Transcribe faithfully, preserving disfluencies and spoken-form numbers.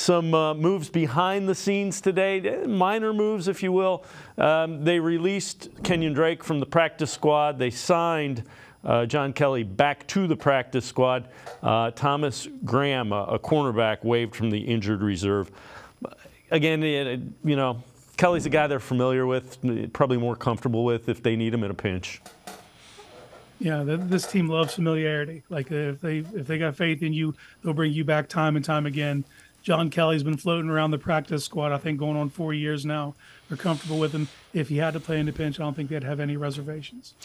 some uh, moves behind the scenes today, minor moves, if you will. Um, they released Kenyon Drake from the practice squad. They signed uh, John Kelly back to the practice squad. Uh, Thomas Graham, a, a cornerback, waived from the injured reserve. Again, it, you know, Kelly's a guy they're familiar with, probably more comfortable with if they need him in a pinch. Yeah, this team loves familiarity. Like if they if they got faith in you, they'll bring you back time and time again. John Kelly's been floating around the practice squad, I think, going on four years now. They're comfortable with him. If he had to play in the pinch, I don't think they'd have any reservations.